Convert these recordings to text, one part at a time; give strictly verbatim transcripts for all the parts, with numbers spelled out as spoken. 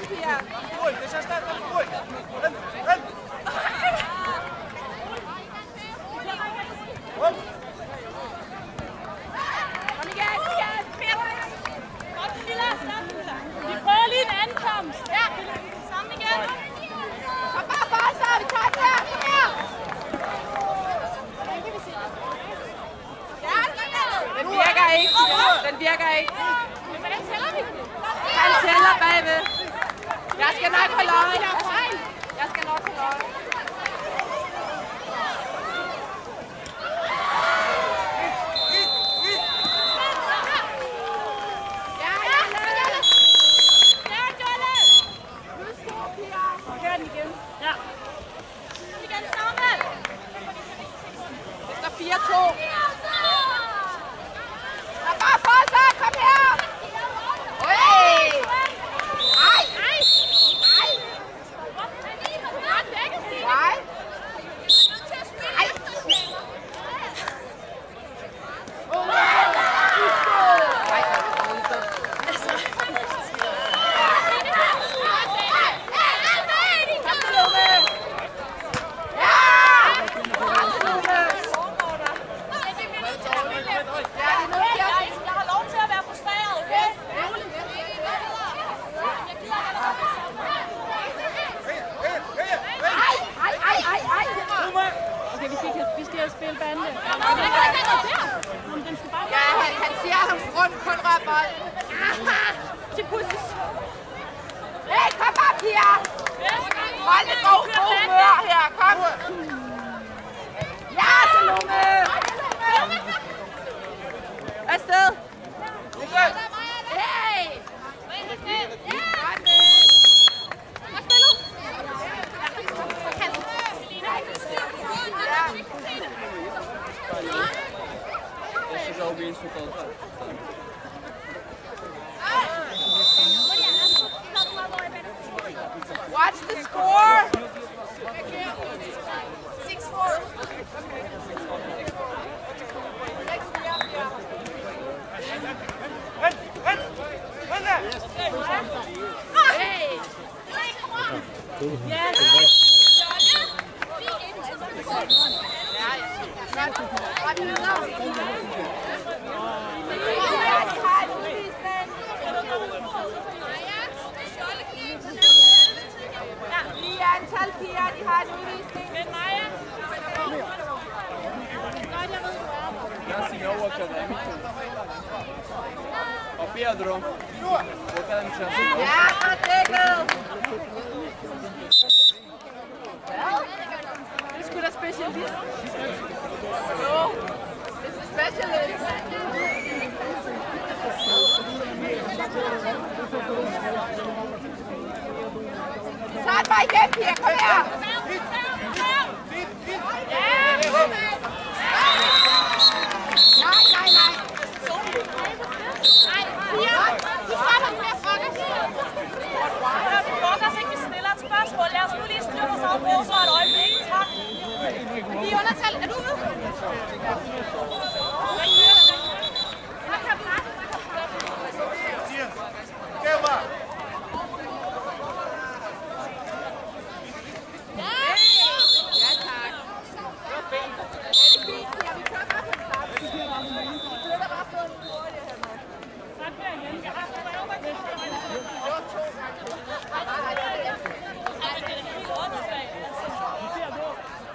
Pia. Ruhig, der Stand, ruhig. Renn, renn. Kom. Kom igen, igen. Godt, Camilla. Vi prøver lige en ankomst. Ja, sammen igen. Kom bare for os, så vi tager den her. Kom her. Den virker ikke. Den virker ikke. Hvordan tæller vi? Han tæller bagved. Jeg skal nok holde øje. Jeg skal nok holde øje. fire to. Der bare for sig. Kom her. Hey. Ej. Ej. Ej. Nej. Ej. Vi skal spille bande. Ja, han, han siger, at han rundt kun rører bolden. Til pusses. Hey, kom bare, Pia! Hold det god humør her, kom! Ja, Salome! Afsted! Hey! Já ouvi isso todo. Watch the score. six four. Renn, renn. Renn der. Hey. Yes. Lige antal piger, de har en udvisning. Men Maja? Godt, jeg ved, du er. Ja si ga ovo akademiku. Pa Pedro. Akademičan si ga. Ja, dækket. Det er sgu da specialist. Jo, det er specialist. Tag den bare igen, Pia. Kom her. Ja. Nej, nej, nej. Nej, Pia. Du stopper den med at fuck os. Vi fuck os ikke, vi stiller et spørgsmål. Lad os nu lige styre vores afbrug for et øjeblik. Tak. Vi er undertal. Er du ude? Kæmper. Ja, tak. Det var fint. Er det fint? Ja, vi kører bare på den start. Vi flytter bare på den hurtigt her med. Tak for igen. Jeg har fået over det. Det var to gange. Nej, nej, nej. Nej, det er helt åndssvagt. Vi ser på.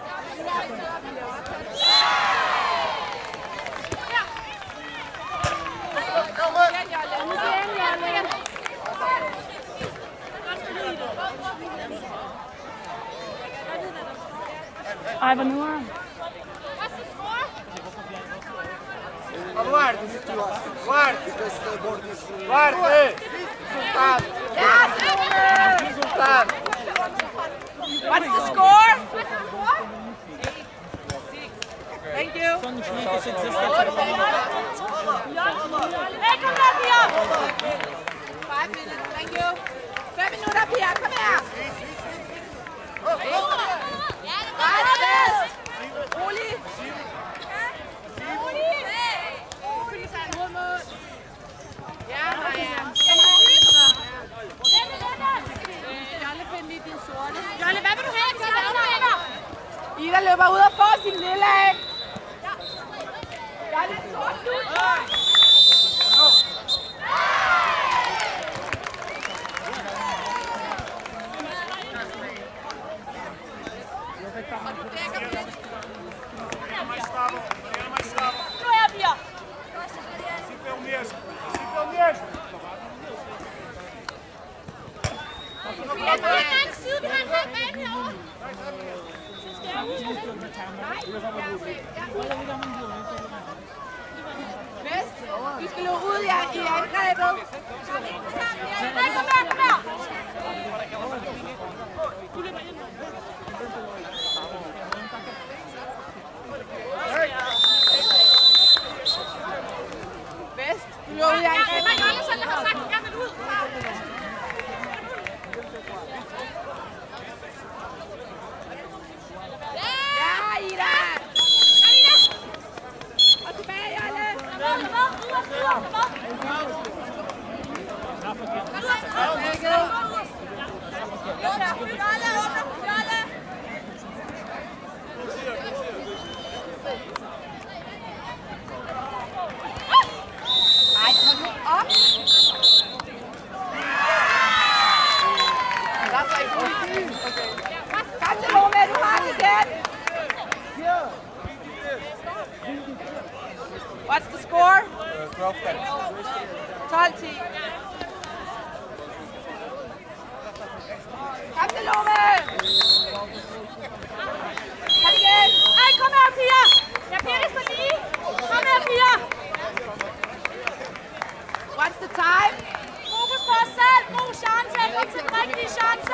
Kom med. Igen, Jolle. Igen, Jolle. Ej, hvor nu er Guarda, guarda. Guarda. Resultado. Yes, Resultado. what's the score? Thank you. Hey, kom her, Pia. Five minutes, thank you. Fem minutter, Pia, kom her. Bare fast. Rolig. Rolig. Ja, Maja. Fem minutter. løber ud og får sin lille af. Gør det sort nu. Nu er vi her. Vi har en anden side, vi har en lang bane herovre. Så skal jeg ud. Vest, vi skal løbe ud i angrebet. Nej, kom her, kom her. Vest, du løber ud i angrebet. Nej, nej, Andersen, jeg har sagt, jeg vil ud. Ja, Ida! Og tilbage, Janne! Ej, hold nu op! Der er ikke ud. Kom til Lome, du har det igen! What's the score? tolv ti. Kom til Lome! Kom igen! Ej, kom her, Pia! Jeg bliver det for lige! Kom her, Pia! What's the time? Fokus på os selv! God chance! Kom til den rigtige chance!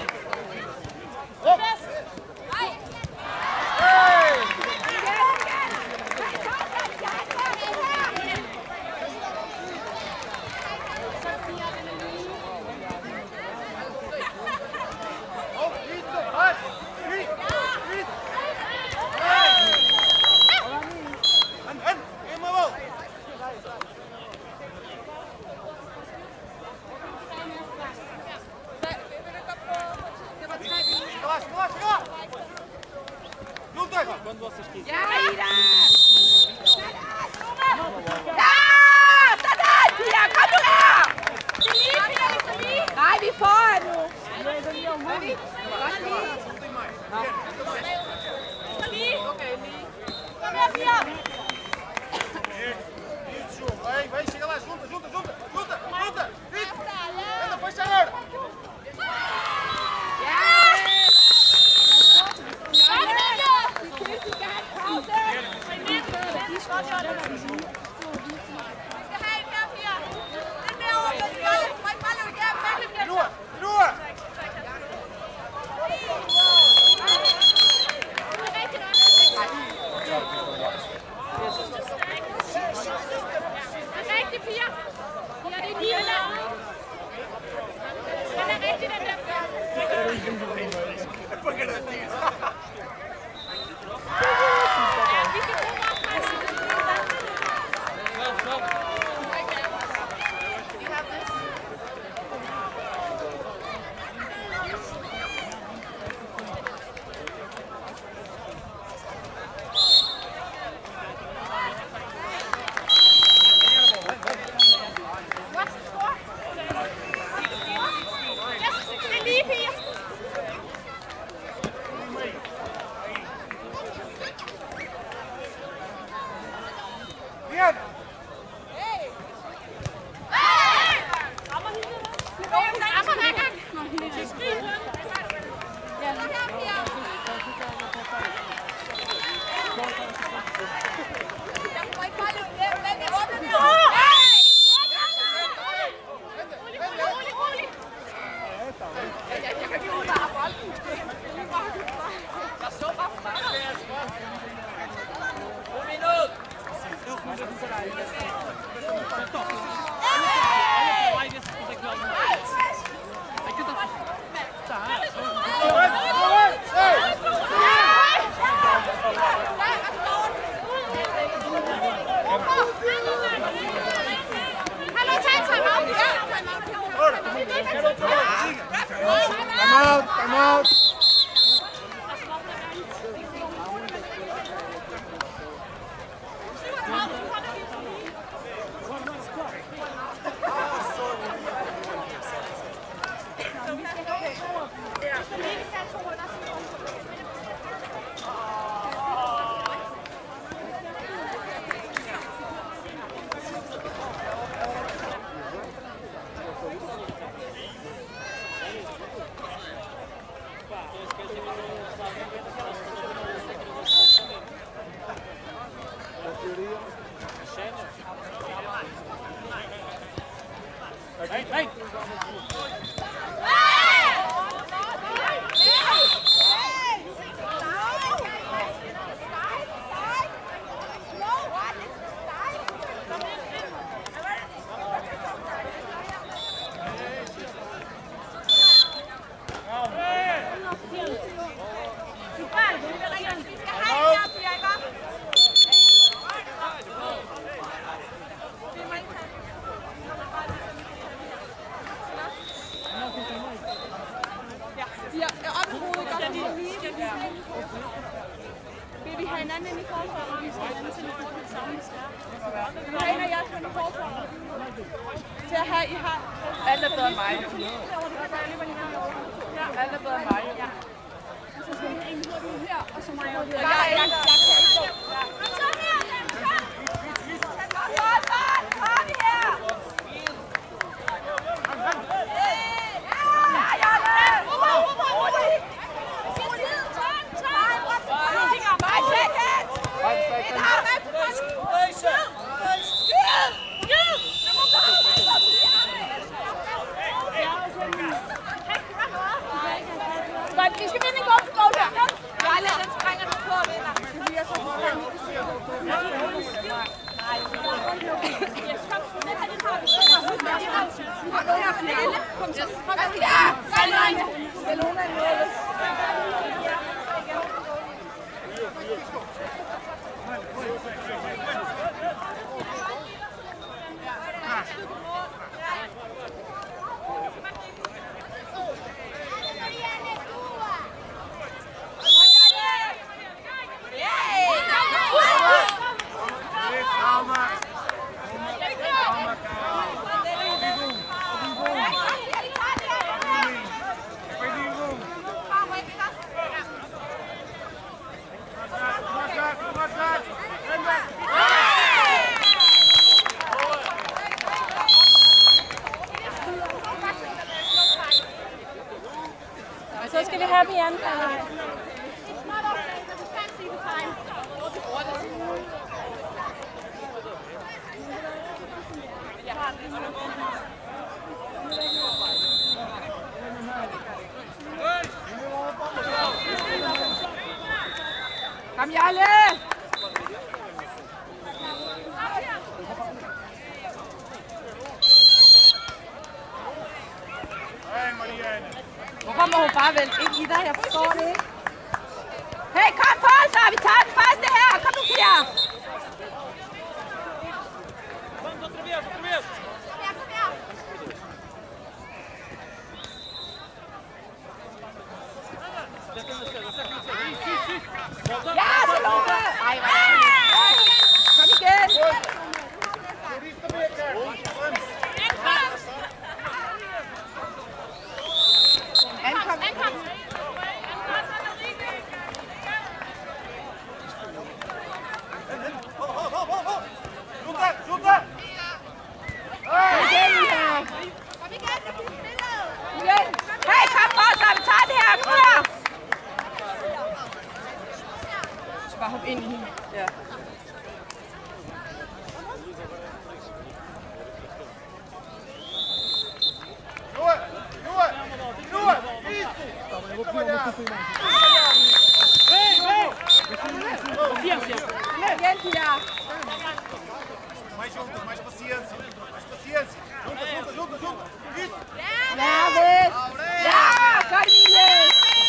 Yes! Nej! Ja, Ida! Ja! Sådan! Pia, kom nu her! Det er lige, Pia, det er lige! Nej, vi er foran nu. Er vi? Godt lige. Lige! Okay, lige. Kom her, Pia! Vai, vai, chega lá, junta, junta, junta, junta, junta! Isso! Anda, foi chegar! Yes! Sådan der! Vi skal have en pause. Vi skal have en mere, Pia! Den derovre, den gør det! Må ikke bare løbe igennem, bare løbe igennem! Lua, lua! Det er rigtigt, Pia! Pia, det er lige der! Den er rigtig, den der! Vi skal bruge Ja, op i hovedet, godt lige. Vil vi have hinanden ind i forsvaret? Vi skal have til det samme. Vi har en af jer til i forsvaret. Til at have, I har... Alle er bedre end mig. Alle er bedre end mig. Så skal vi en hurtigt her, og så mig hurtigt. Jeg kan ikke gå. Kom så her, dem! Kom! Kom, kom! Kom her! Ja, Janne! Rolig, rolig! Rolig! Tøn, tøn! Bare second! Et har dig på godt! Skyd! Skyd! Skyd! Godt, vi skal vinde en god mål her. Jejle, den springer du på, venner. Det er så fanden ikke se. Nej, den her, den har vi. Kom her, Pernille. Kom så. Kom her. Bellona i målet. Så skal vi have dem i anden halvleg. Kom, Jarle! Hvorfor må hun bare vælge ind i dig? Jeg forstår det ikke. Hey, kom for så! Vi tager den første her! Kom nu, Pia! Ja, Salome! Ej, hvor er det? Kom igen! Ankom, ankom! Junta, junta! Igen, Mia! Kom igen, det bliver spillet! Igen! Hey, kom for så! Vi tager det her! Kom her! Så bare hoppe ind i hende. Ja. Duas, duas, duas! Isso! Igen, Pia! Mais juntos, mais paciência, mais paciência! Junta, junta, junta, junta! Isso! Ja, vist! Ja! Godt, Mille!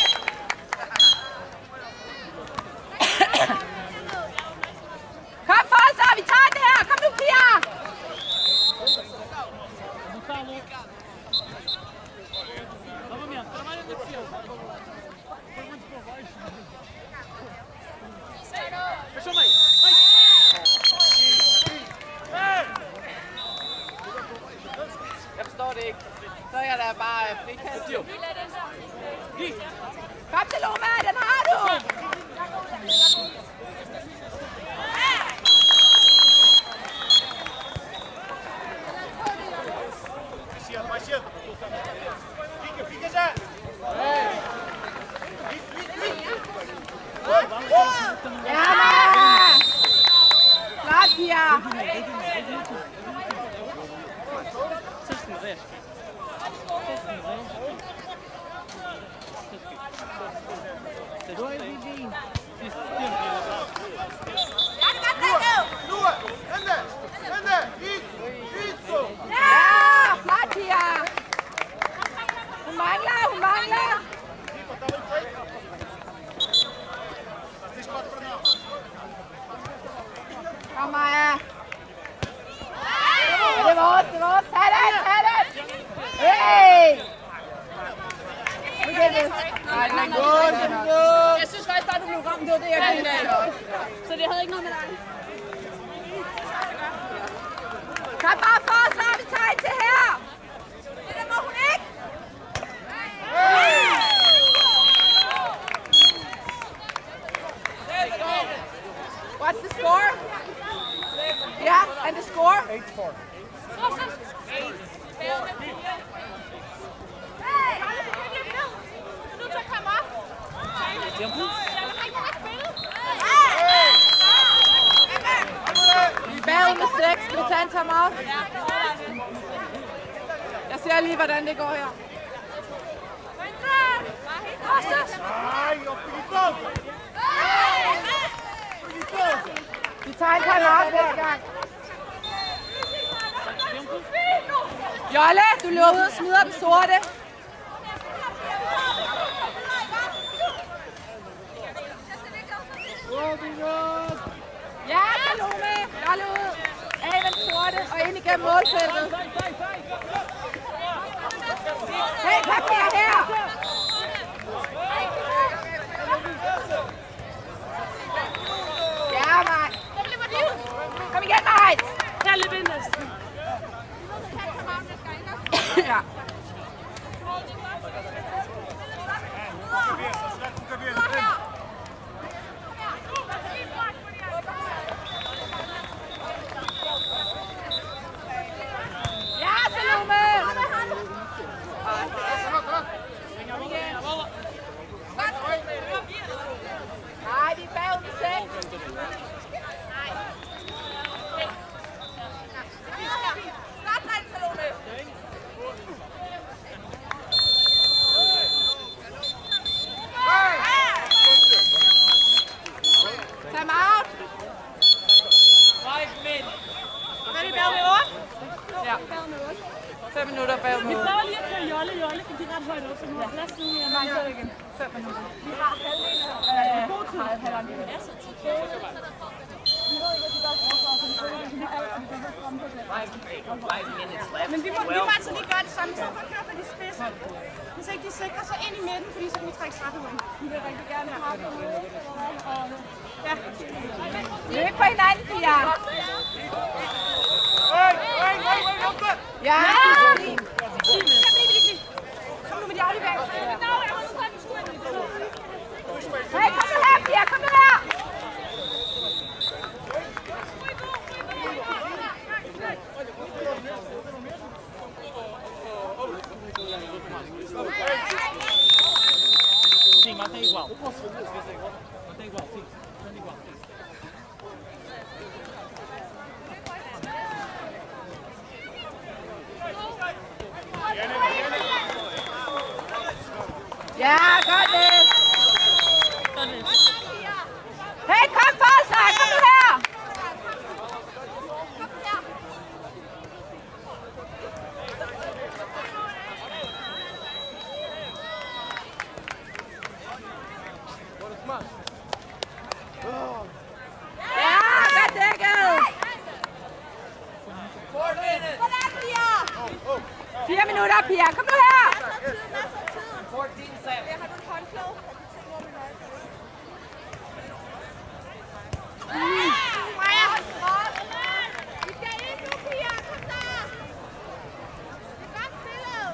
Kom for så! Vi tager det her! Kom nu, Pia! Jeg forstår det ikke. Så er jeg da bare frikast. Kom til Loma, den har du! Mais cedo, mais cedo! Fica, fica já! Isso, isso, isso! Ja, da! Flot, Pia! Duas! Anda! Anda! Isso! Isso! Ja! Flot, Pia! Hun mangler, hun mangler! Fica, tá muito det vist. Nej, den er god. Jeg synes faktisk bare, du blev ramt. Det var det, jeg grinte af. Så det havde ikke noget med dig. Kom bare for, så har vi tegn til her. Det der må hun ikke. What's the score? Yeah, and the score? eight four. Hey, hold det på det ned. Du er nødt til at komme op. Jeg vil rigtig have spillet. Vi er bagud med seks. Skal vi tage en timeout? Jeg ser lige, hvordan det går her. Ai, ó, preguiçoso! Preguiçoso! Vi tager en timeout næste gang. Jolle, du løber ud og smider den sorte. Ja, Salome. Jolle ud. Af med den sorte og ind igennem målfeltet. Hey, kom her her. Ja, Maj. Kom igen, Maj. Her lidt ind næsten. Ja. Ja, Salome. Nej, vi er bagud med seks. Time out. Er vi bagud med otte? Ja. Fem minutter bagud med Vi otte. prøver lige at køre Jolle, Jolle, fordi de er ret højt op, så vi har plads nu. Jeg Nej, så er det igen. Fem minutter. Vi har halvdelen af Øh, god tid. Nej, halvanden. ja, så tid. Vi ved ikke, at de godt bruger for at finde det, fordi alt er det, der kommer på det. Men vi må, vi må altså lige gøre det samme, så for at køre på de spidser. Hvis ikke de sikrer sig ind i midten, fordi så kan vi trække straffepoint. Vi vil rigtig gerne have haft det. Ja. Løb på hinanden, Pia. Hey, hey, hey, hey, kom så! Ja. Kom nu med de afleveringer. Hey, kom nu her, Pia. Kom nu her. Sim, mantém igual. Mantém igual, sim. Mantém igual. Ja, godt det. Hey, kom Falsa. Kom nu her. Ja, godt dækket. Fire minutter, Pia. Kom nu her. fourteen seven. Har du et håndklæde? Vi skal ind nu, Pia. Kom så. Det er godt spillet.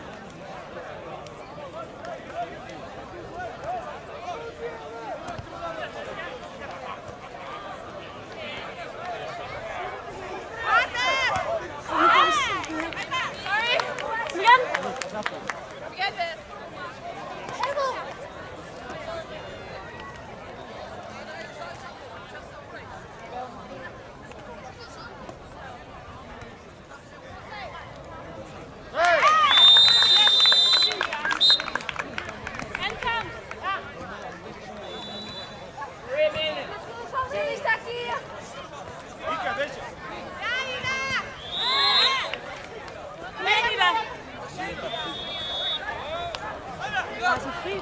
Sorry. Igen. Kom igen, Beth. Fica, deixa! Altså fri.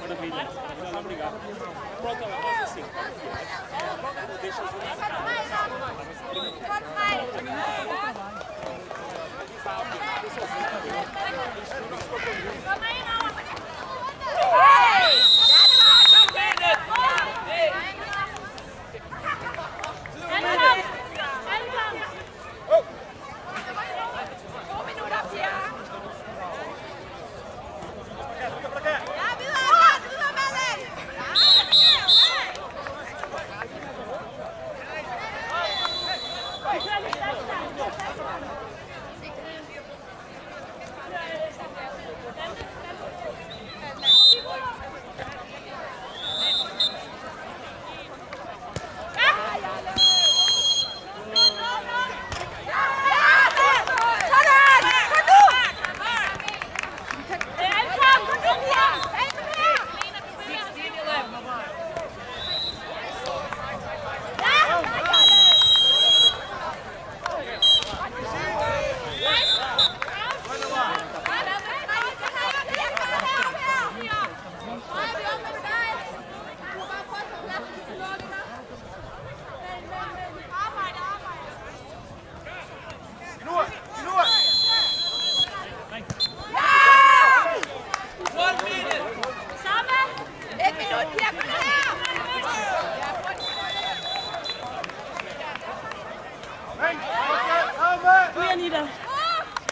Manda vídeo. Não vamos ligar. Pronto, ela faz assim. Deixa as duas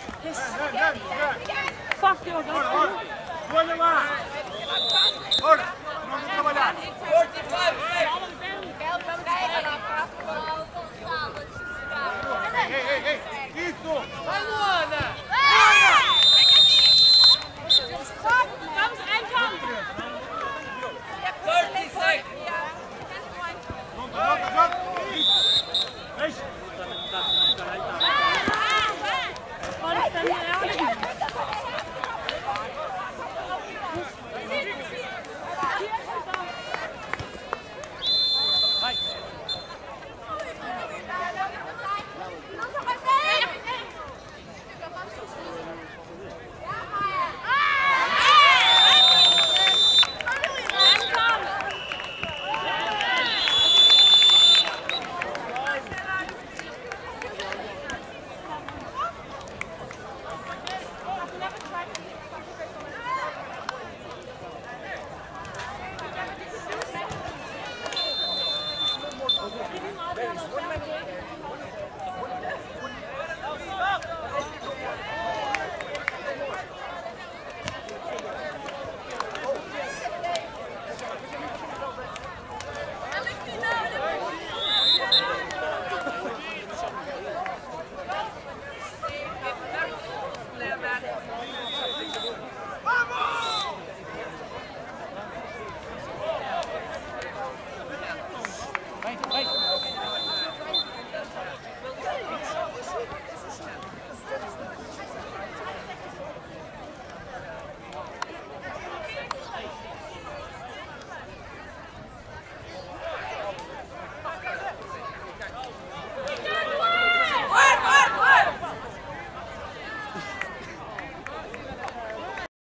Fuck, det var godt. Hold, hold. Hold.